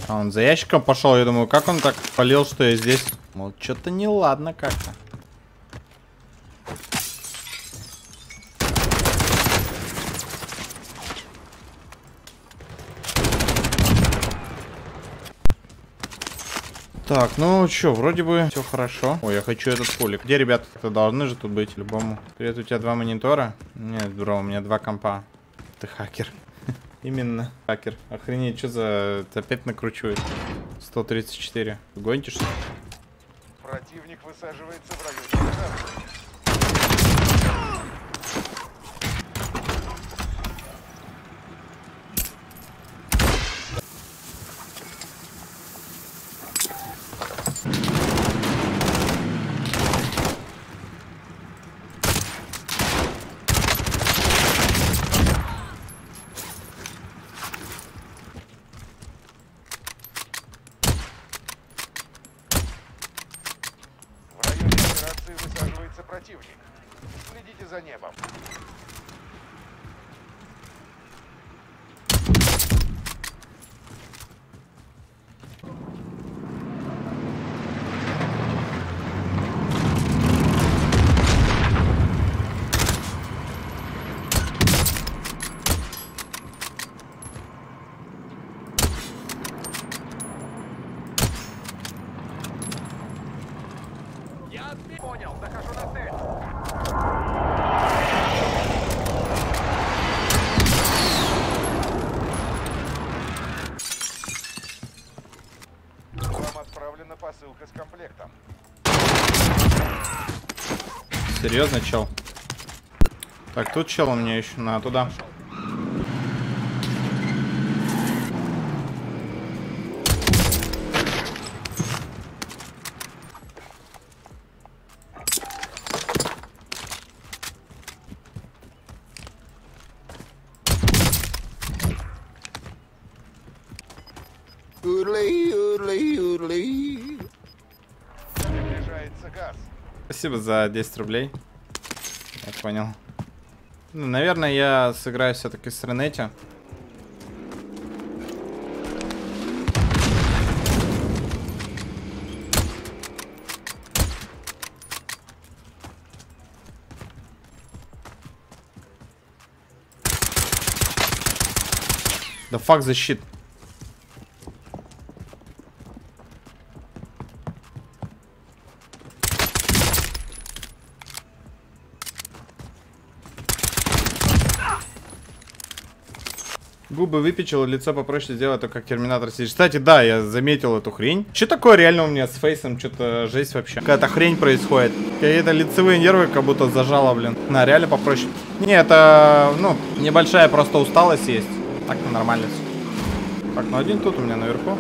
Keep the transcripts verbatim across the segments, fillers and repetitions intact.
А он за ящиком пошел, я думаю, как он так полил, что я здесь. Вот что-то неладно как-то. Так, ну чё, вроде бы все хорошо. Ой, я хочу этот пулик. Где, ребят? Это должны же тут быть, любому. Привет, у тебя два монитора? Нет, бро, у меня два компа. Ты хакер. Именно, хакер. Охренеть, что за... Опять накручивает. сто тридцать четыре. Гонишь? Противник высаживается в районе. Высаживается противник. Следите за небом. Я понял, захожу на цель. Вам отправлена посылка с комплектом. Серьезно, чел? Так, тут чел у меня еще на туда. Приближается газ. Спасибо за десять рублей. Я понял. Ну, наверное, я сыграю все-таки с Ренетти. Да fuck the shit. Губы выпечил, лицо попроще сделать, то как терминатор сидит. Кстати, да, я заметил эту хрень. Что такое реально у меня с фейсом? Что-то жесть вообще. Какая-то хрень происходит. Какие-то лицевые нервы как будто зажало, блин. На, реально попроще. Не, это, ну, небольшая просто усталость есть. Так-то нормально все. Так, ну один тут у меня наверху.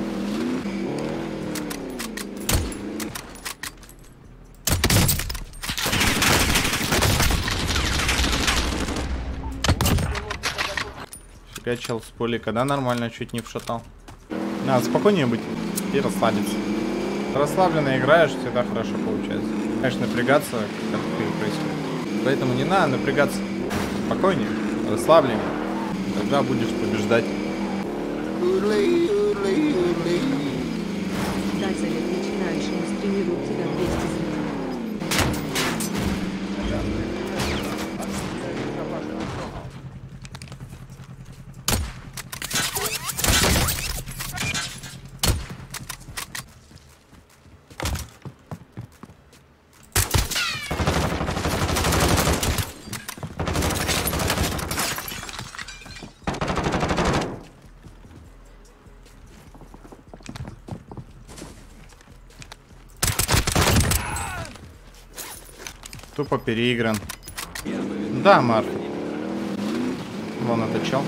Фига, чел с пулика, да, нормально, чуть не вшатал. Надо спокойнее быть и расслабиться. Расслабленно играешь, всегда хорошо получается. Конечно, напрягаться, как это происходит. Поэтому не надо напрягаться. Спокойнее, расслабленнее. Тогда будешь побеждать. Дай совет начинающему стримеру, тебя двести зрителей. Тупо переигран. Да, Марк. Вон это чел.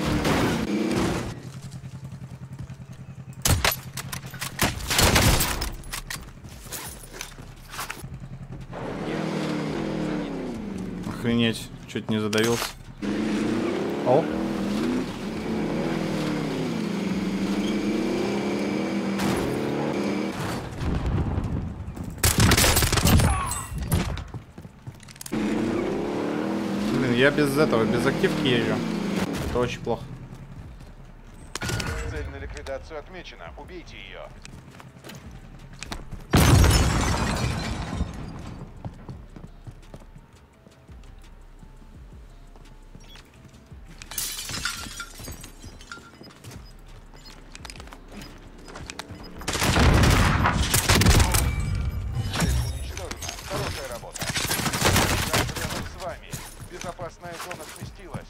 Охренеть, чуть не задавился. О. Я без этого, без активки езжу. Это очень плохо. Цель ликвидацию отмечена. Убейте ее. Уничтожена. Хорошая работа. Я рядом с вами. Безопасная зона сместилась.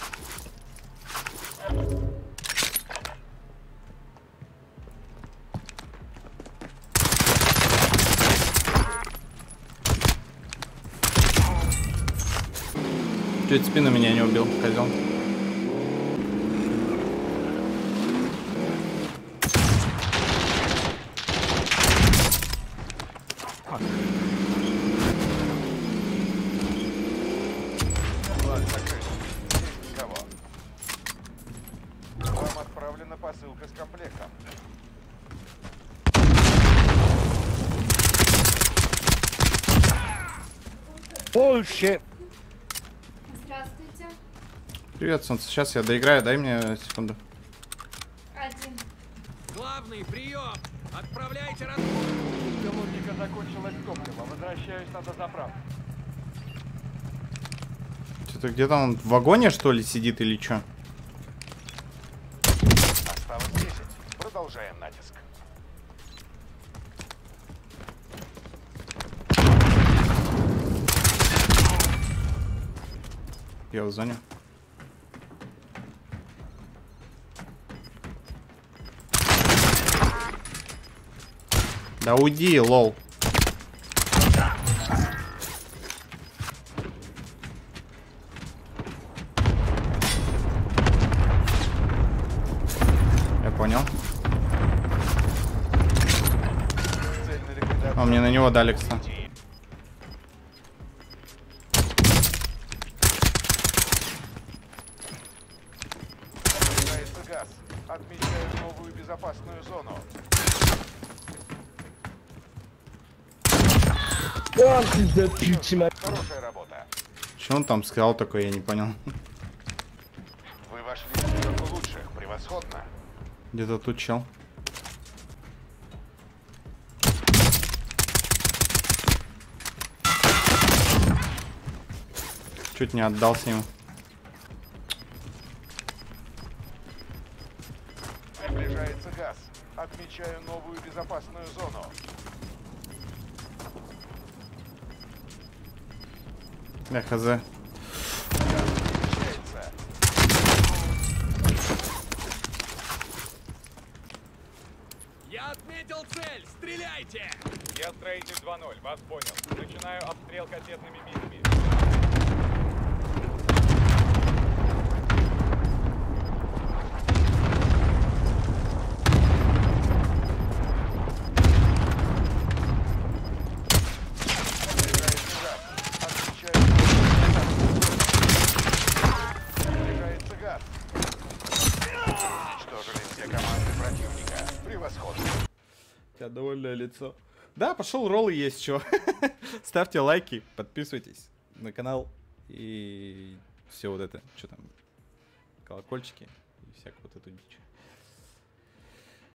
Чуть спину меня не убил, козел. Ладно, закрыт. Здесь никого. Вам отправлена посылка с комплектом. Bullshit. Здравствуйте. Привет, солнце. Сейчас я доиграю, дай мне секунду. Один. Главный прием! Отправляйте раз... У пилотника закончилось топливо. Возвращаюсь на дозаправку. Что-то где-то он в вагоне, что ли, сидит или что? Осталось десять. Продолжаем натиск. Я в зоне. Да уйди, лол. Я понял. Цель на ликвидацию. А мне на него дали, кстати. Убейте. Появляется газ. Отмечаю новую безопасную зону. Oh, fils de pute, tu m'as... Хорошая работа. Что он там сказал такое, я не понял. Вы вошли в пятерку лучших. Превосходно. Где-то тут чел. Чуть не отдался ему. Приближается газ. Отмечаю новую безопасную зону. Я хз. Газ перемещается. Я отметил цель! Стреляйте! Я строитель два ноль, вас понял. Начинаю обстрел кассетными минами. Приближается газ. Отмечаю новую безопасную зону. Приближается газ. Уничтожили все команды противника. Превосходно. У тебя довольное лицо. Да, пошел ролл и есть что. Ставьте лайки, подписывайтесь на канал и все вот это, что там, колокольчики и всякую вот эту дичь.